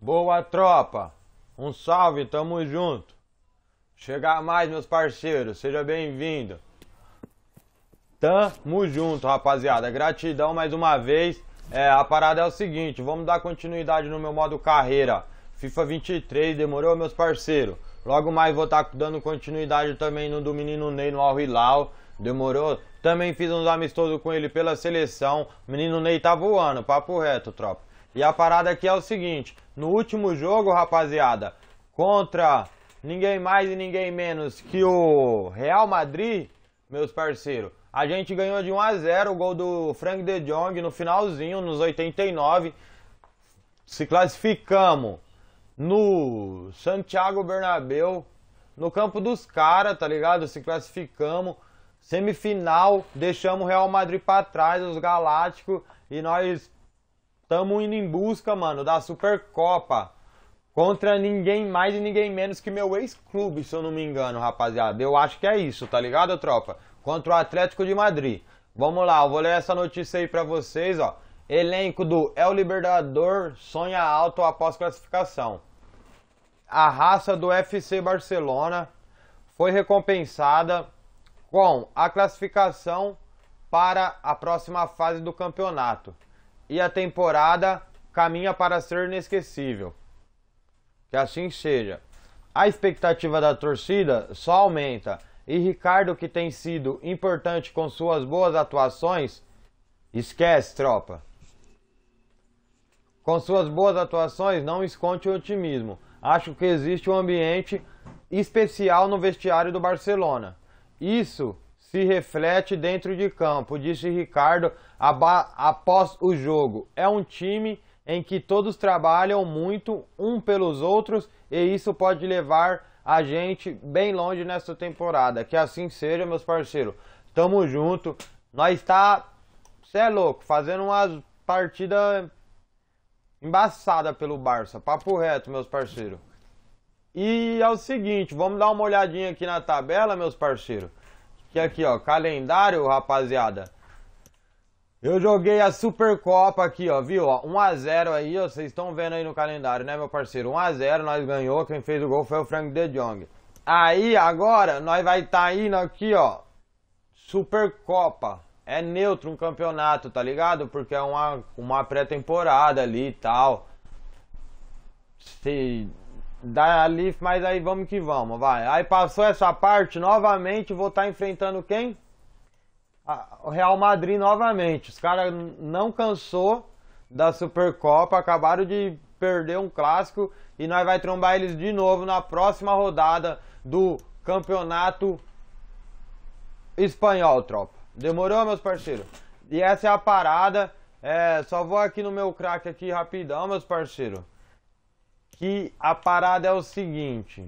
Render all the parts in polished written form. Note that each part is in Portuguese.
Boa, tropa! Um salve, tamo junto! Chega mais, meus parceiros, seja bem-vindo! Tamo junto, rapaziada, gratidão mais uma vez. A parada é o seguinte, vamos dar continuidade no meu modo carreira FIFA 23, demorou, meus parceiros? Logo mais vou estar dando continuidade também no do menino Ney no Al Hilal, demorou? Também fiz uns amistosos com ele pela seleção, o menino Ney tá voando, papo reto, tropa. E a parada aqui é o seguinte, no último jogo, rapaziada, contra ninguém mais e ninguém menos que o Real Madrid, meus parceiros, a gente ganhou de 1 a 0, o gol do Frank de Jong no finalzinho, nos 89, se classificamos no Santiago Bernabéu, no campo dos caras, tá ligado? Se classificamos, semifinal, deixamos o Real Madrid pra trás, os Galácticos, e nós estamos indo em busca, mano, da Supercopa. Contra ninguém mais e ninguém menos que meu ex-clube, se eu não me engano, rapaziada. Eu acho que é isso, tá ligado, tropa? Contra o Atlético de Madrid. Vamos lá, eu vou ler essa notícia aí pra vocês, ó. Elenco do El Libertador sonha alto após classificação. A raça do FC Barcelona foi recompensada com a classificação para a próxima fase do campeonato. E a temporada caminha para ser inesquecível. Que assim seja. A expectativa da torcida só aumenta. E Ricardo, que tem sido importante com suas boas atuações, esquece, tropa. Com suas boas atuações, não esconde o otimismo. Acho que existe um ambiente especial no vestiário do Barcelona. Isso se reflete dentro de campo, disse Ricardo após o jogo. É um time em que todos trabalham muito um pelos outros e isso pode levar a gente bem longe nessa temporada. Que assim seja, meus parceiros. Tamo junto. Nós tá, cê é louco, fazendo uma partida embaçada pelo Barça. Papo reto, meus parceiros. E é o seguinte, vamos dar uma olhadinha aqui na tabela, meus parceiros. Que aqui, ó, calendário, rapaziada. Eu joguei a Supercopa aqui, ó, viu? 1 a 0 aí, ó, vocês estão vendo aí no calendário, né, meu parceiro? 1 a 0, nós ganhou, quem fez o gol foi o Frank de Jong. Aí, agora, nós vai estar indo aqui, ó, Supercopa. É neutro um campeonato, tá ligado? Porque é uma pré-temporada ali e tal. Se dá ali, mas aí vamos que vamos, vai. Aí passou essa parte, novamente vou estar enfrentando quem? O Real Madrid novamente. Os caras não cansou da Supercopa, acabaram de perder um clássico e nós vai trombar eles de novo na próxima rodada do Campeonato Espanhol, tropa. Demorou, meus parceiros? E essa é a parada. Só vou aqui no meu craque aqui rapidão, meus parceiros. Que a parada é o seguinte.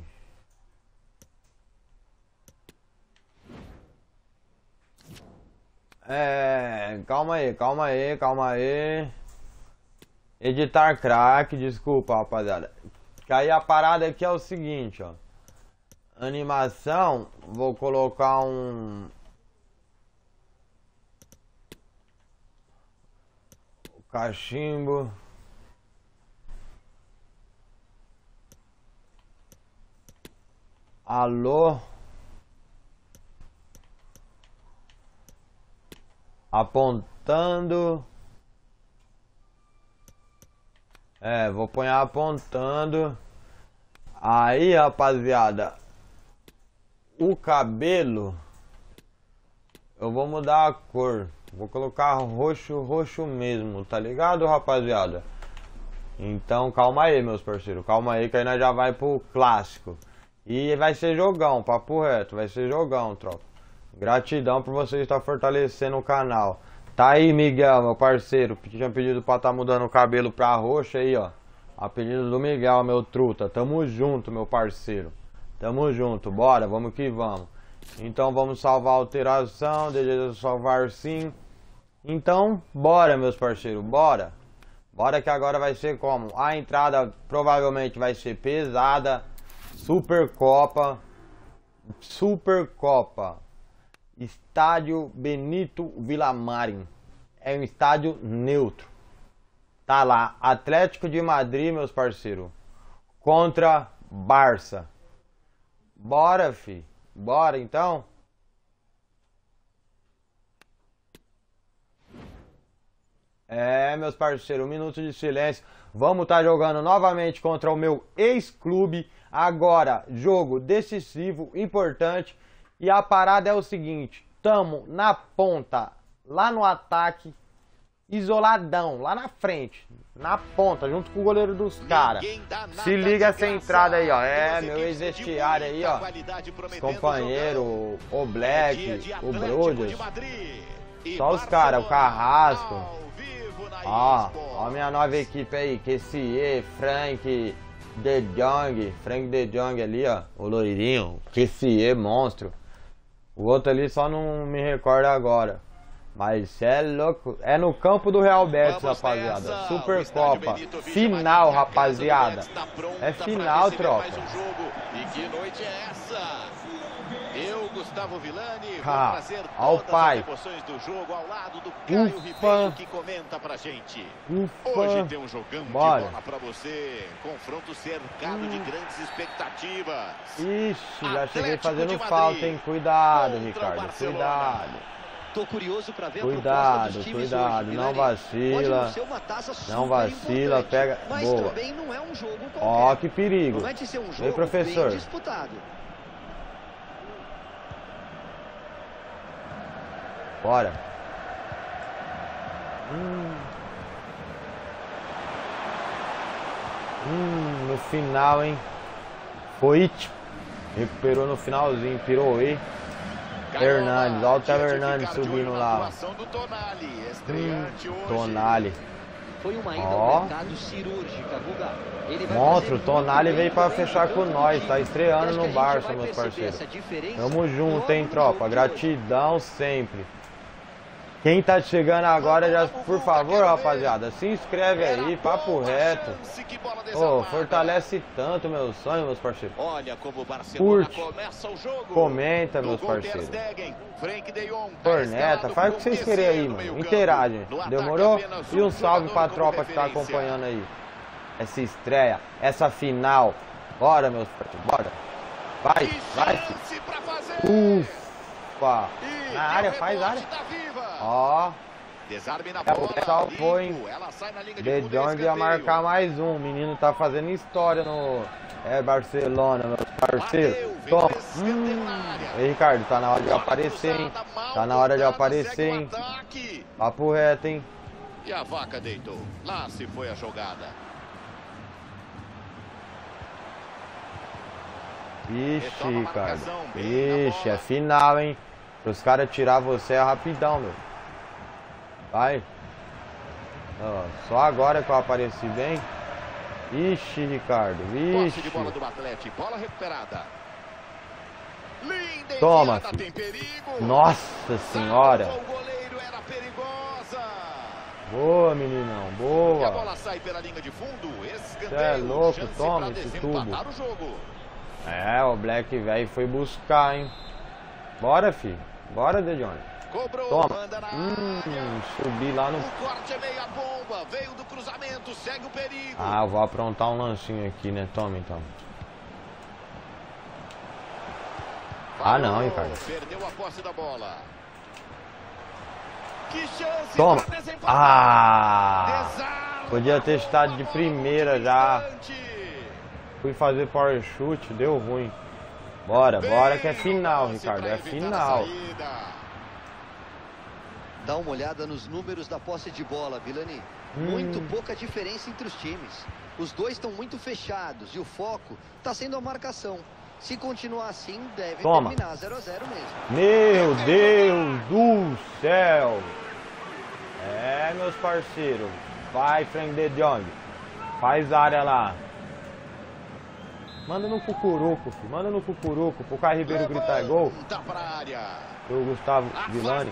Calma aí. Editar crack, desculpa, rapaziada. Que aí a parada aqui é o seguinte, ó. Animação, vou colocar um cachimbo. Alô. Apontando. Vou pôr apontando. Aí, rapaziada, o cabelo eu vou mudar a cor. Vou colocar roxo mesmo, tá ligado, rapaziada? Então, calma aí, meus parceiros. Calma aí que aí nós já vai pro clássico. E vai ser jogão, papo reto. Vai ser jogão, tropa. Gratidão por vocês estar fortalecendo o canal. Tá aí, Miguel, meu parceiro. Tinha pedido pra estar mudando o cabelo pra roxo aí, ó. A pedido do Miguel, meu truta. Tamo junto, meu parceiro. Tamo junto, bora, vamos que vamos. Então vamos salvar a alteração. Deseja salvar sim. Então, bora, meus parceiros, bora. Bora que agora vai ser como? A entrada provavelmente vai ser pesada. Supercopa. Estádio Benito Villamarín. É um estádio neutro. Tá lá, Atlético de Madrid, meus parceiros, contra Barça. Bora, fi. Bora, então. Meus parceiros, um minuto de silêncio. Vamos estar jogando novamente contra o meu ex-clube. Agora, jogo decisivo, importante. E a parada é o seguinte. Tamo na ponta, lá no ataque, isoladão, lá na frente, na ponta, junto com o goleiro dos caras. Se liga essa entrada aí, ó. Meu ex-vestiário aí, ó. Os companheiros, o Black, o Brothers. Só os caras, o Carrasco. Ó a minha nova equipe aí, Kessie, Frank De Jong ali, ó. O loirinho, Kessie, monstro. O outro ali só não me recordo agora. Mas cê é louco. É no campo do Real Betis, rapaziada. Supercopa. Final, rapaziada. É final, tropa. E que noite é essa? Eu, Gustavo Villani, vou trazer todas as emoções do jogo ao lado do Caio Ribeiro, que comenta pra gente. Hoje tem um jogão de bola pra você. Confronto cercado de grandes expectativas. Ixi, já cheguei fazendo falta, hein? Cuidado, Ricardo. Cuidado. Tô curioso para ver cuidado, cuidado, hoje, não vacila, não vacila, pega, mas boa. Também não é um jogo qualquer. Ó, que perigo. Promete ser um jogo Ei, professor. bem disputado. Bora. No final, hein? Foi, recuperou no finalzinho, pirou aí. Hernandes, olha o Theo Hernandes subindo lá. Tonali. Foi uma ida ao mercado cirúrgica, Guga. Monstro, Tonali veio pra fechar com nós, tá estreando no Barça, meus parceiros. Tamo junto, hein, tropa. Gratidão sempre. Quem tá chegando agora, já, por favor, rapaziada, se inscreve aí, papo reto. Fortalece tanto meu sonho, meus parceiros. Curte, comenta, meus parceiros. Corneta, faz o que vocês querem aí, mano. Interagem, demorou? E um salve pra tropa que tá acompanhando aí. Essa estreia, essa final. Bora, meus parceiros, bora. Vai. Ufa. Na área, faz área. Ó. O pessoal foi, hein? De Jong ia marcar mais um. O menino tá fazendo história no Barcelona, meus parceiros. Toma. Ei, Ricardo, tá na hora de aparecer, hein? Tá na hora de aparecer, hein? Papo reto, hein? E a vaca deitou. Lá se foi a jogada. Ixi, Ricardo. Ixi, é final, hein? Para os caras tirar você é rapidão, meu. Vai. Ó, só agora que eu apareci bem. Ixi, Ricardo. Ixi. De bola do Atlético. Bola recuperada. Toma, filho. Nossa senhora. O goleiro era perigosa. Boa, meninão. Boa. E a bola sai pela linha de fundo. Você é louco. Toma esse tubo. O Black velho foi buscar, hein. Bora, filho. Bora, De Jong. Toma. Subi lá no... O corte é meia bomba. Veio do cruzamento. Segue o perigo. Eu vou aprontar um lanchinho aqui, né? Toma, então. Não, Ricardo. Perdeu a posse da bola. Que chance. Toma. Podia ter estado de primeira já. Fui fazer power shoot, deu ruim. Bora que é final, Ricardo, é final. Dá uma olhada nos números da posse de bola, Villani. Muito pouca diferença entre os times. Os dois estão muito fechados e o foco está sendo a marcação. Se continuar assim, deve terminar 0 a 0 mesmo. Meu Deus do céu. Meus parceiros. Vai, Frank De Jong. Faz área lá. Manda no cucuruco, filho. Manda no cucuruco pro Caio Ribeiro gritar gol. O Gustavo Villani.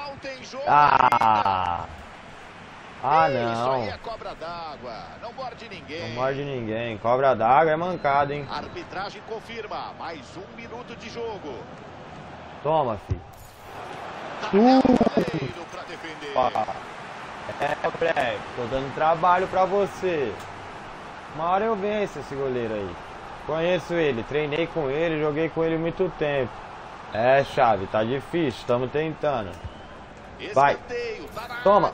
Não. Isso aí é cobra d'água. Não morde ninguém. Não morde ninguém. Cobra d'água é mancada, hein? A arbitragem confirma. Mais 1 minuto de jogo. Toma, filho. Moleque, tô dando trabalho pra você. Uma hora eu venço esse goleiro aí. Conheço ele, treinei com ele, joguei com ele muito tempo. É, Chave, tá difícil, estamos tentando. Vai. Toma.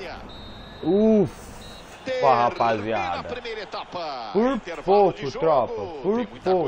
Ufa, rapaziada. Por pouco, tropa. Por pouco.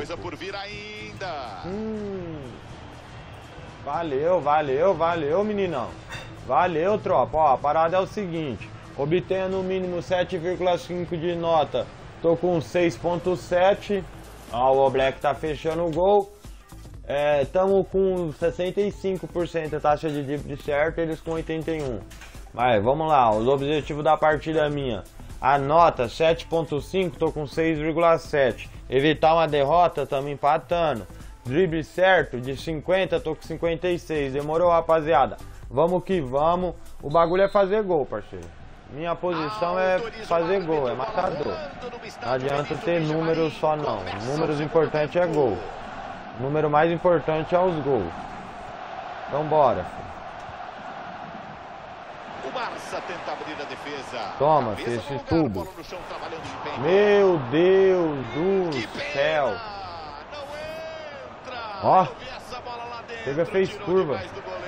Valeu, meninão. Valeu, tropa. Ó, a parada é o seguinte. Obtenha no mínimo 7,5 de nota. Tô com 6,7. Ó, o Oblak tá fechando o gol. Tamo com 65% a taxa de drible certo, eles com 81%. Mas vamos lá, os objetivos da partida minha. A nota 7,5, tô com 6,7. Evitar uma derrota, tamo empatando. Drible certo, de 50, tô com 56. Demorou, rapaziada? Vamos que vamos. O bagulho é fazer gol, parceiro. Minha posição é fazer gol, é matador. Não adianta ter números só não. Números importantes é gol. O número mais importante é os gols. Então bora, filho. O Barça tenta abrir a defesa. Toma, esse tubo. Meu Deus do céu. Ó, chega, fez curva.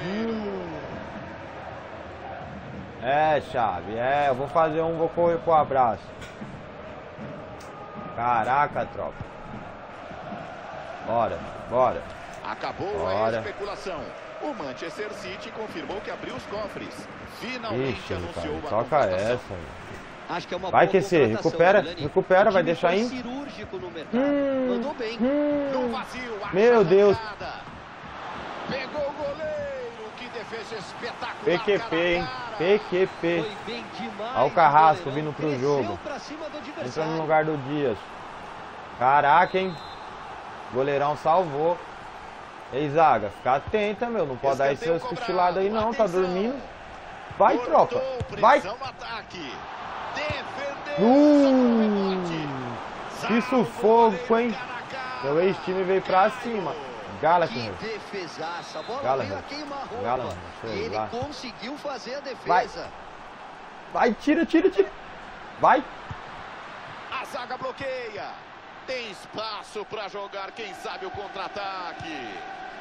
Chave, eu vou fazer um, vou correr pro abraço. Caraca, tropa. Bora. Acabou a especulação. O Manchester City confirmou que abriu os cofres. Finalmente anunciou uma contratação. Essa. Acho que é uma vai aquecer, recupera, vai deixar indo. Mandou bem. Meu Deus. Pegou o goleiro, que defesa espetacular. PQP, hein? PQP. Olha o Carrasco vindo pro jogo. Entrando no lugar do Dias. Caraca, hein? Goleirão salvou. Ei, zaga, fica atenta, meu. Não pode dar esse cochilado aí, não. Tá dormindo. Vai, tropa. Vai. Que sufoco, hein? Meu ex-time veio pra cima. Gallagher. Ele conseguiu fazer a defesa. Vai, tira. Vai. A zaga bloqueia. Tem espaço para jogar, quem sabe o contra-ataque.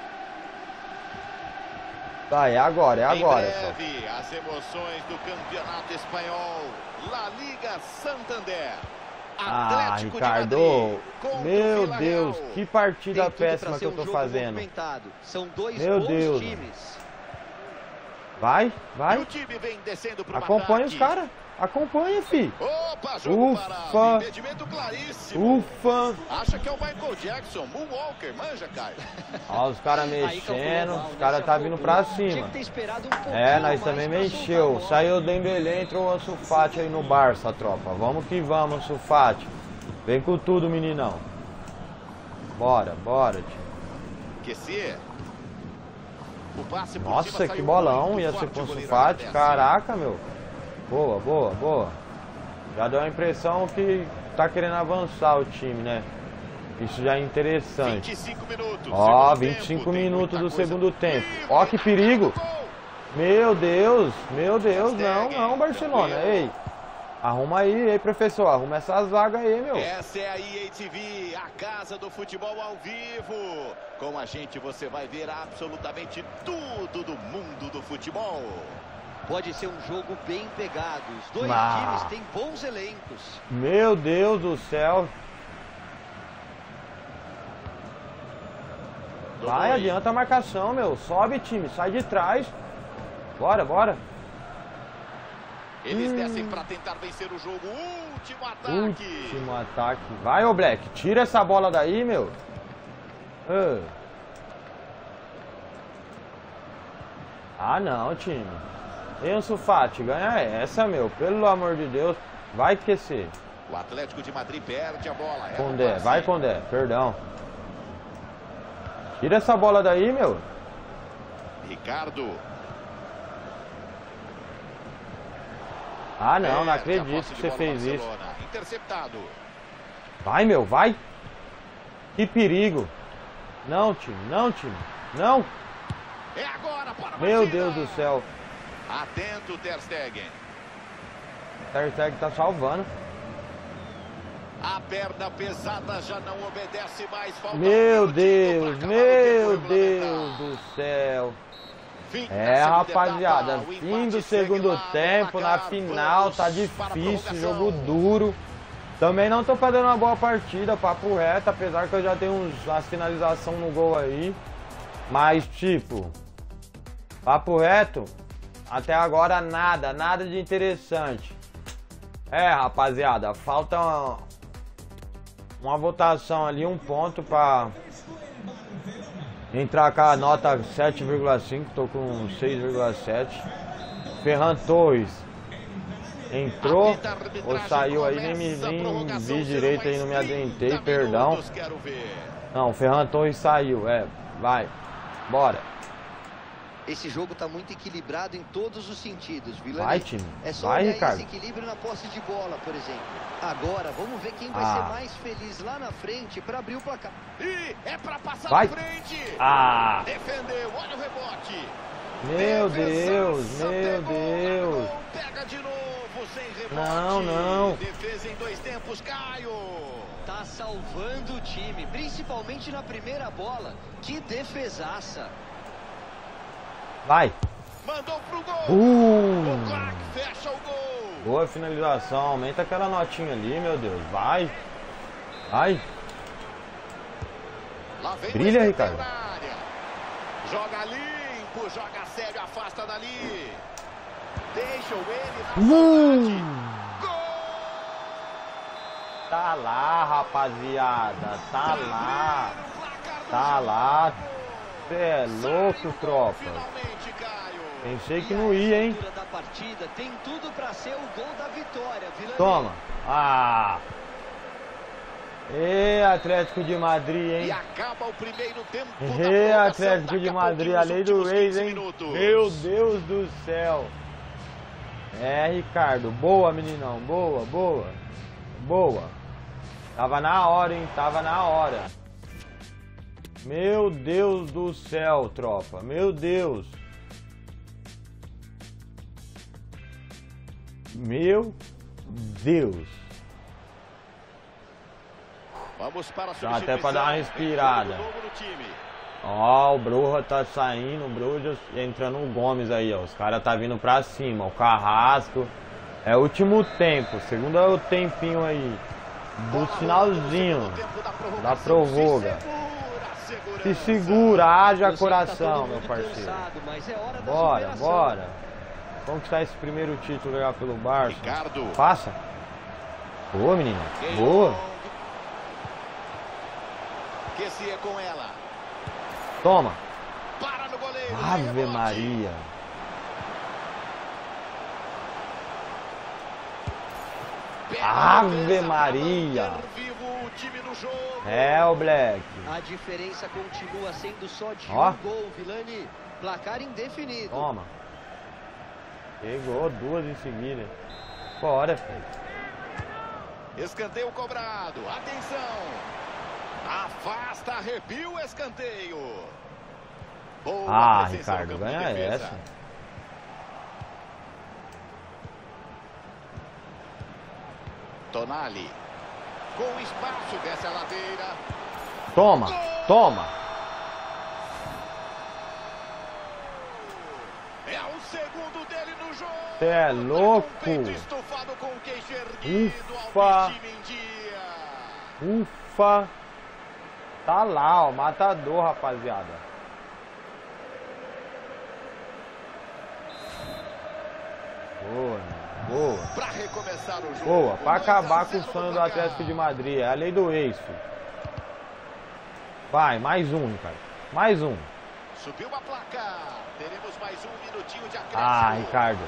Tá, é agora. Em breve, as emoções do campeonato espanhol. La Liga Santander. Atlético Ricardo, de Madrid, meu Deus, que partida péssima que eu tô fazendo. São dois bons times. Vai. E o time vem descendo pro acompanha ataque. Os caras. Acompanha, fi. Opa, jogo parado. Impedimento claríssimo. Ufa. Acha que é o Michael Jackson, Moonwalker, manja, Caio. Ó, os caras mexendo, os caras tá vindo pra cima. Nós também mexeu. Saiu o Dembélé, entrou o Ansu Fati aí no Barça, tropa. Vamos que vamos, Ansu Fati. Vem com tudo, meninão. Bora, tio. Nossa, que bolão. Ia ser com o Ansu Fati. Caraca, meu. Boa. Já deu a impressão que tá querendo avançar o time, né? Isso já é interessante. 25 minutos. Ó, 25 minutos do segundo tempo. Ó, que perigo. Meu Deus. Não, Barcelona. Ei, arruma aí, professor. Arruma essa zaga aí, meu. Essa é a EA TV, a casa do futebol ao vivo. Com a gente você vai ver absolutamente tudo do mundo do futebol. Pode ser um jogo bem pegado. Os dois times têm bons elencos. Meu Deus do céu. Vai, adianta a marcação, meu. Sobe, time. Sai de trás. Bora. Eles descem para tentar vencer o jogo. Último ataque. Vai, ô Black. Tira essa bola daí, meu. Não, time. Ansu Fati, ganha essa, meu. Pelo amor de Deus. Vai aquecer. O Atlético de Madrid perde a bola. Condé, vai Condé. Perdão. Tira essa bola daí, meu. Ricardo. Não acredito que você fez isso. Interceptado. Vai, meu, vai. Que perigo. Não, time. Não. É agora para meu Deus do céu. Atento, Ter Stegen. Ter Stegen tá salvando. A perna pesada já não obedece mais. Meu Deus do céu. É, rapaziada, fim do segundo tempo, na final, tá difícil, jogo duro. Também não tô fazendo uma boa partida, papo reto, apesar que eu já tenho umas finalização no gol aí. Mas, tipo, papo reto, até agora nada de interessante. É, rapaziada, falta uma votação ali, um ponto pra entrar com a nota 7,5, tô com 6,7. Ferran Torres entrou ou saiu aí, nem vi direito aí, não me adentrei, perdão. Não, Ferran Torres saiu, vai, bora. Esse jogo tá muito equilibrado em todos os sentidos, Vilani. Vai, time. É só vai, olhar Ricardo. esse equilíbrio na posse de bola, por exemplo. Agora, vamos ver quem vai ser mais feliz lá na frente para abrir o placar. E é para passar vai. na frente. Defendeu, olha o rebote. Meu Deus. Pega de novo, sem rebote. Não. Defesa em 2 tempos, Caio. Tá salvando o time, principalmente na primeira bola. Que defesaça. Vai. Mandou pro gol. O Clark fecha o gol. Boa finalização. Aumenta aquela notinha ali, meu Deus. Vai. Brilha, Ricardo. Joga limpo, joga sério, afasta dali. Deixa ele na gol. Tá lá, rapaziada. Tá lá. Você é louco, tropa. Pensei que não ia, hein? Tem tudo para ser o gol da vitória. Toma. Atlético de Madrid, hein? E acaba o primeiro tempo. Atlético de Madrid, a lei do ex, hein? Meu Deus do céu. Ricardo. Boa, meninão. Boa. Tava na hora, hein? Meu Deus do céu, tropa. Meu Deus. Vamos para a substituição. Até para dar uma respirada. O Broja tá saindo, o Broja entrando o Gomes aí, ó. Os caras tá vindo pra cima, o Carrasco. É o último tempo, segundo tempinho aí. Do finalzinho da prorroga. Se segura, haja coração, meu parceiro. Bora. Conquistar esse primeiro título legal pelo Barça. Passa. Boa, menina. Boa. Toma. Ave Maria. Ave Maria. O Black. A diferença continua sendo só de um gol, Vilani. Placar indefinido. Toma. Pegou 2 em seguida. Bora, filho. Escanteio cobrado. Atenção. Afasta, arrepia o escanteio. Boa Ricardo, ganha essa. Tonali. Com espaço dessa ladeira. Toma. É o segundo dele no jogo. Você é louco. Ufa. Tá lá, ó, matador, rapaziada. Boa. Pra recomeçar o jogo. Boa, pra acabar com o sonho do Atlético de Madrid. É a lei do ex, filho. Vai, mais um, Ricardo. Mais um. Subiu a placa. Teremos mais um minutinho de acréscimo. Ricardo.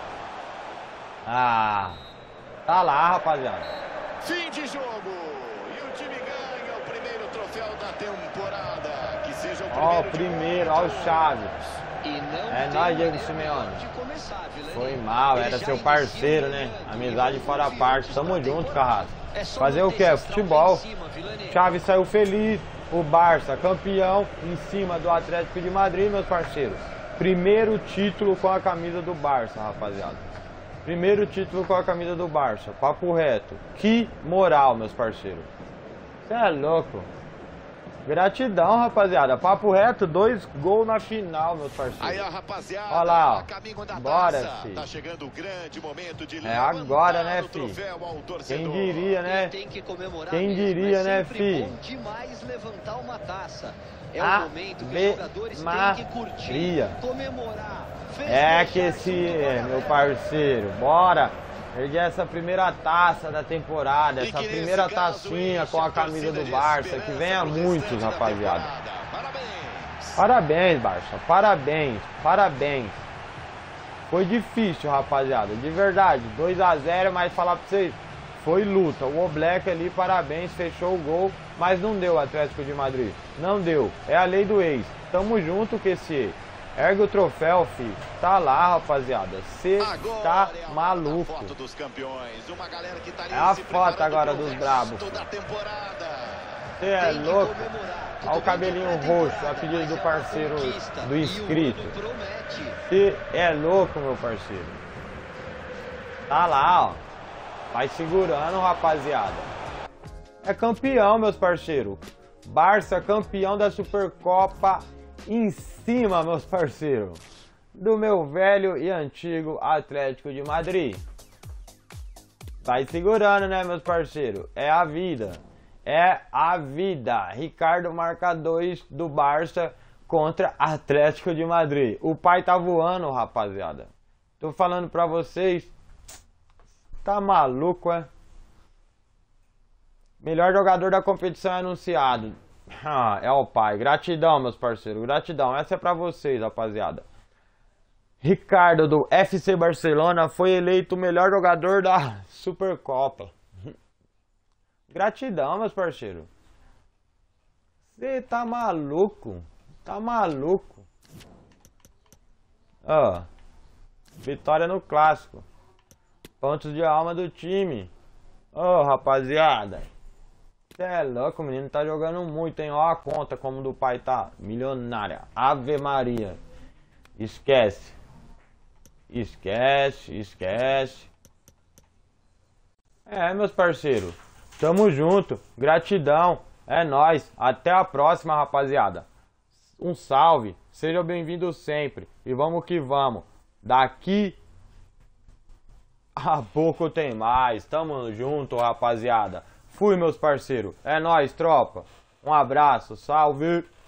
Tá lá, rapaziada. Fim de jogo. E o time ganha o primeiro troféu da temporada. Que seja o primeiro. Ó o Chaves. Nós, Diego Simeone. Foi mal, era seu parceiro, né? Amizade fora a parte. Tamo junto, Carrasco. Fazer o que? Futebol. Chaves saiu feliz. O Barça, campeão, em cima do Atlético de Madrid, meus parceiros. Primeiro título com a camisa do Barça, rapaziada. Primeiro título com a camisa do Barça. Papo reto. Que moral, meus parceiros. Você é louco. Gratidão, rapaziada. Papo reto, 2 gols na final, meus parceiros. Aí, ó, rapaziada. Olha lá, ó. Bora, filho. Tá chegando o grande momento de é agora, né, filho? Quem diria, né? Tem que comemorar Quem mesmo. diria, né, filho? É filho? demais levantar uma taça. É um momento que os jogadores têm que curtir, comemorar. É que esse, meu parceiro, bora erguer essa primeira taça da temporada, essa primeira tacinha com a camisa do Barça, que venha muitos, rapaziada. Parabéns, Barça, parabéns, parabéns. Foi difícil, rapaziada, de verdade, 2 a 0, mas falar pra vocês, foi luta. O Oblak ali, parabéns, fechou o gol, mas não deu o Atlético de Madrid, não deu, é a lei do ex. Tamo junto, QC. Ergue o troféu, filho. Tá lá, rapaziada. Cê tá maluco. É a foto agora dos brabos. Cê é louco. Olha o cabelinho roxo, a pedido do parceiro do inscrito. Cê é louco, meu parceiro. Tá lá, ó. Vai segurando, rapaziada. É campeão, meus parceiros. Barça campeão da Supercopa. Em cima, meus parceiros, do meu velho e antigo Atlético de Madrid. Vai segurando, né, meus parceiros? É a vida. É a vida. Ricardo marca 2 do Barça contra Atlético de Madrid. O pai tá voando, rapaziada. Tô falando pra vocês. Tá maluco, é? Melhor jogador da competição é anunciado. É o pai. Gratidão, meus parceiros. Gratidão. Essa é pra vocês, rapaziada. Ricardo do FC Barcelona foi eleito o melhor jogador da Supercopa. Gratidão, meus parceiros. Você tá maluco? Tá maluco? Ó. Vitória no clássico. Pontos de alma do time. Ô, rapaziada. Cê é louco, o menino tá jogando muito, hein? Ó a conta como do pai tá. Milionária. Ave Maria. Esquece. Esquece, esquece. É, meus parceiros. Tamo junto. Gratidão. É nóis. Até a próxima, rapaziada. Um salve. Sejam bem-vindos sempre. E vamos que vamos. Daqui a pouco tem mais. Tamo junto, rapaziada. Fui, meus parceiros. É nóis, tropa. Um abraço. Salve.